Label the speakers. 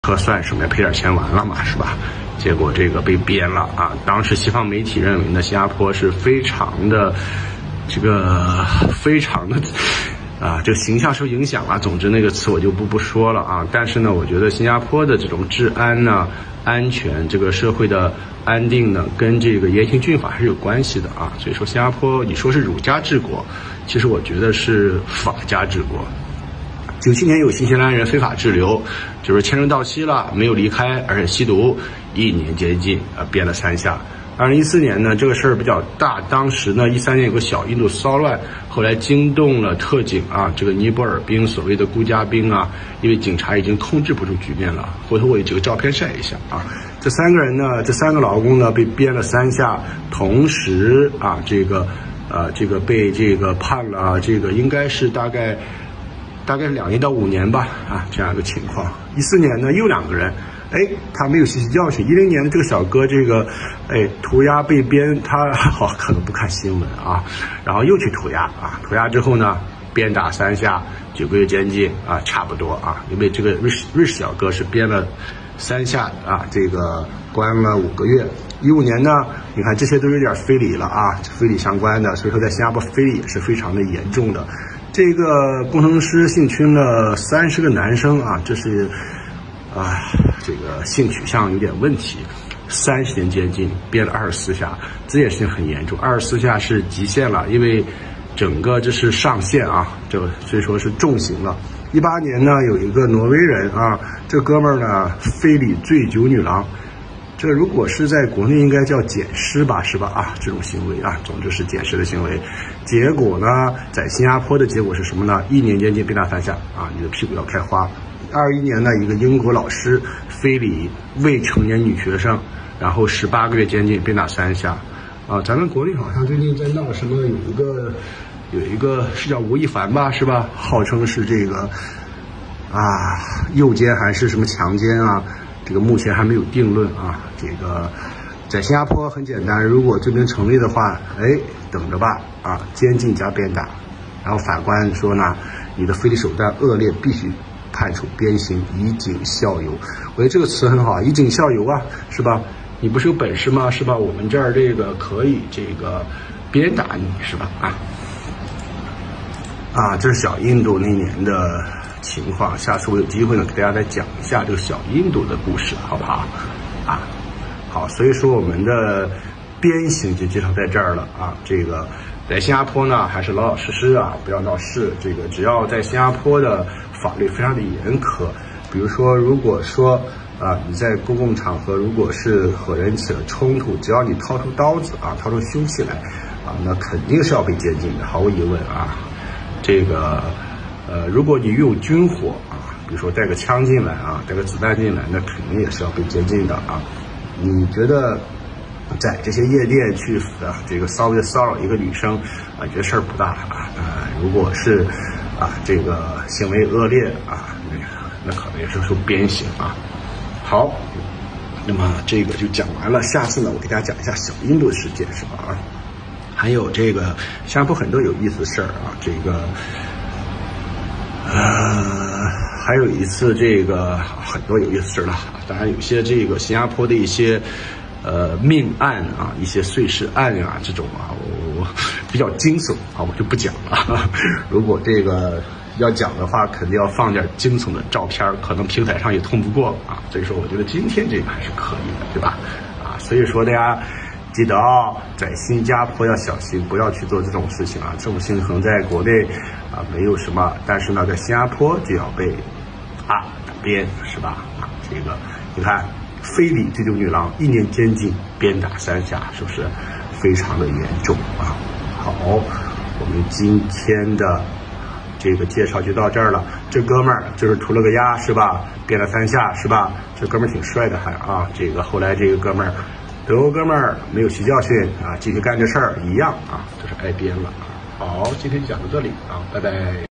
Speaker 1: 喝算什么呀？赔点钱完了嘛，是吧？结果这个被编了啊！当时西方媒体认为呢，新加坡是非常的这个形象受影响啊。总之那个词我就不说了啊。但是呢，我觉得新加坡的这种治安呢、安全，这个社会的安定呢，跟这个严刑峻法还是有关系的啊。所以说新加坡，你说是儒家治国，其实我觉得是法家治国。97年有新西兰人非法滞留，就是签证到期了没有离开，而且吸毒，1年监禁，编了3下。2014年呢，这个事儿比较大，当时呢13年有个小印度骚乱，后来惊动了特警啊，这个尼泊尔兵，所谓的孤家兵啊，因为警察已经控制不住局面了。回头我有几个照片晒一下啊。这3个人呢，这3个劳工呢被编了3下，同时啊，这个被这个判了，这个应该是大概2年到5年吧啊，这样一个情况。14年呢又2个人。他没有吸取教训。10年的这个小哥，涂鸦被编，他可能不看新闻啊，然后又去涂鸦啊，涂鸦之后呢，鞭打3下，9个月监禁啊，差不多啊，因为这个瑞士小哥是编了3下啊，这个关了5个月。15年呢，你看这些都有点非礼了啊，非礼相关的，所以说在新加坡非礼也是非常的严重的。这个工程师性侵了30个男生啊，这是。这个性取向有点问题，30年监禁，编了24下，这件事情很严重，24下是极限了，因为整个这是上限啊，所以说是重刑了。18年呢，有一个挪威人啊，这哥们儿呢非礼醉酒女郎，这如果是在国内应该叫捡尸吧，是吧？啊，这种行为啊，总之是捡尸的行为。结果呢，在新加坡的结果是什么呢？1年监禁，鞭打3下啊，你的屁股要开花。21年呢，一个英国老师非礼未成年女学生，然后18个月监禁，鞭打3下。啊，咱们国内好像最近在闹什么，有一个是叫吴亦凡吧，是吧？号称是这个诱奸还是什么强奸啊？这个目前还没有定论啊。这个在新加坡很简单，如果罪名成立的话，等着吧啊，监禁加鞭打。然后法官说呢，你的非礼手段恶劣，必须判处鞭刑，以儆效尤。我觉得这个词很好，以儆效尤啊，是吧？你不是有本事吗？是吧？我们这儿这个可以这个鞭打你，是吧？这是小印度那年的情况。下次我有机会呢，给大家再讲一下这个小印度的故事，好不好？好，所以说我们的鞭刑就介绍在这儿了啊。这个在新加坡呢，还是老老实实啊，不要闹事。这个只要在新加坡的法律非常的严苛，比如说，如果说你在公共场合如果是和人起了冲突，只要你掏出刀子啊，掏出凶器来啊，那肯定是要被监禁的，毫无疑问啊。这个如果你拥有军火啊，比如说带个枪进来啊，带个子弹进来，那肯定也是要被监禁的啊。你觉得在这些夜店去这个稍微的骚扰一个女生啊，觉得事儿不大啊。如果是这个行为恶劣啊，那可能也是受鞭刑啊。好，那么这个就讲完了。下次呢，我给大家讲一下小印度的事件，是吧？还有这个新加坡很多有意思的事儿啊。这个还有一次这个很多有意思的事了。当然有些这个新加坡的一些命案啊，一些碎尸案啊，这种我比较惊悚啊，我就不讲了。如果这个要讲的话，肯定要放点惊悚的照片，可能平台上也通不过啊。所以说，我觉得今天这个还是可以的，对吧？所以说大家记得在新加坡要小心，不要去做这种事情啊。这种事情可能在国内没有什么，但是呢，在新加坡就要被打鞭，是吧？这个你看。非礼醉酒女郎1年监禁，鞭打3下，是不是非常的严重啊？好，我们今天的这个介绍就到这儿了。这哥们儿就是涂了个鸦，是吧？鞭了3下，是吧？这哥们儿挺帅的还这个后来这个哥们儿德国哥们儿没有吸教训啊，继续干这事儿一样啊，就是挨鞭了啊。好，今天就讲到这里啊，拜拜。